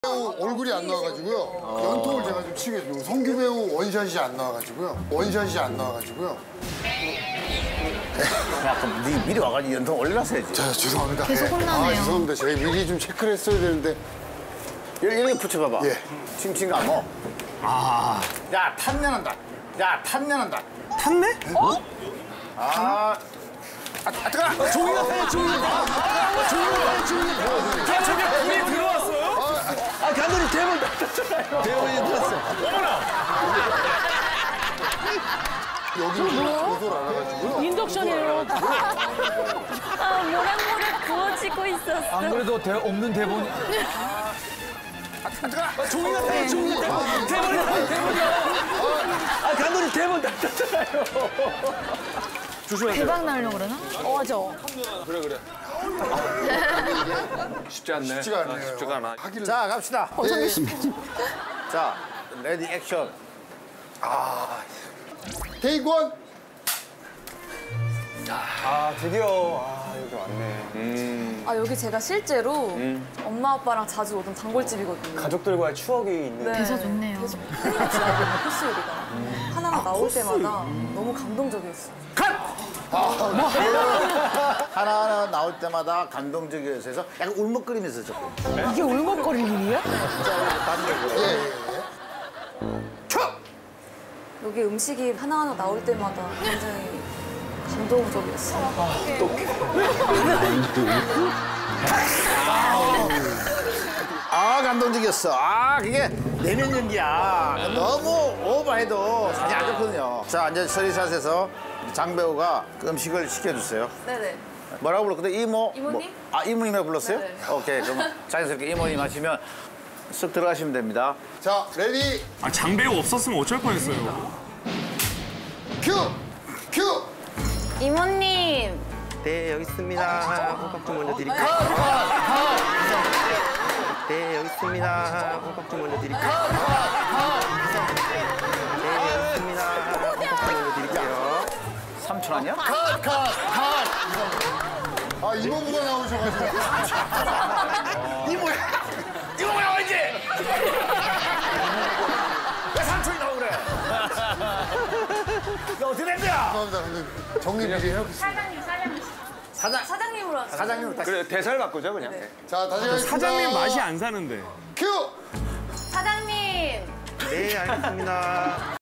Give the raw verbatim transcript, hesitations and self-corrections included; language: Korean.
배우 얼굴이 안 나와가지고요. 연통을 제가 좀 치겠습니다. 성규 배우 원샷이 안 나와가지고요. 원샷이 안 나와가지고요. 야, 그럼 네 미리 와가지고 연통 올려놨어야지. 자, 죄송합니다. 계속 혼나네요. 아, 죄송합니다. 제가 미리 좀 체크를 했어야 되는데. 이렇게 붙여봐봐. 예. 칭칭하고. 아. 야, 탐내난다. 야, 탐내난다. 탔네? 어? 아. 아, 아, 뜨거워! 종이가 돼, 종이가. 아, 종이가 돼, 종이가. 야, 저게 불이 들어왔어요? 아, 감독님 대본 땄잖아요. 대본이 들었어. 어머나! 여기 고소를 안 해가지고요. 인덕션이에요. 아, 모락모락 구워지고 있었어. 안 그래도 대, 없는 대본이. 아, 종이가 돼, 종이가 돼. 대본이, 대본이요. 아, 감독님 대본 땄잖아요. 조심하세요. 대박 나려고 그러나? 어, 맞아. 그래, 그래. 쉽지 않네. 쉽지가 않네요. 아, 쉽지가 않아. 하기를. 자, 갑시다. 어, 예. 자, 레디 액션. 테이크원. 아 드디어 아 여기 왔네. 아 여기 제가 실제로 엄마 아빠랑 자주 오던 단골집이거든요. 가족들과의 추억이 있는. 네. 대사 좋네요. 계속 팬이 지나가는 코스 요리가 하나가 나올 때마다 너무 감동적이었어요. 하나하나 나올 때마다 감동적이어서 해서 약간 울먹거리면서 조금. 이게 울먹거릴 일이야? 여기 음식이 하나하나 나올 때마다 굉장히 감동적이었어요. 아, 감동적이었어. 아, 그게 내면 연기야. 너무 오버해도 사실 안 좋거든요. 자, 이제 서리샷에서 장 배우가 그 음식을 시켜주세요. 네네. 뭐라고 불렀거든? 이모? 이모님? 뭐, 아, 이모님이라고 불렀어요? 네네. 오케이, 그럼 자연스럽게 이모님 하시면 쓱 들어가시면 됩니다. 자, 레디. 아, 장배우 없었으면 어쩔 뻔했어요. 큐. 큐. 이모님. 네 여기 있습니다. 호박 좀 먼저 드릴까요? 네 여기 있습니다. 호박 좀 먼저 드릴까요? 네 여기 있습니다. 호박 좀 먼저 드릴게요. 삼촌 아니야? 컷, 컷, 컷. 아, 이모부가 나오셔가지고. 이모야! 이모야, 왠지! 왜 삼촌이 나오고 그래? 너 어떻게 된 거야? 죄송합니다. 근데 정리 미리 해놓겠습니다. 사장님, 사장님. 사장, 사장님으로 하세요. 사장님으로 다시. 그래 대사를 바꾸자 그냥. 자, 다시 하겠습니다. 사장님 맛이 안 사는데. 큐. 사장님. 네 알겠습니다.